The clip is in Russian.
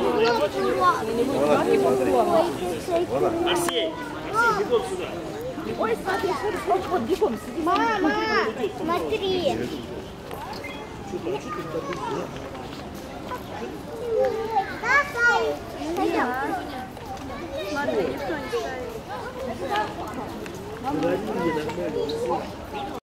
Арсей, бегом сюда. Ой, смотри, вот бегом. Мама, смотри. Смотри, никто не ставит.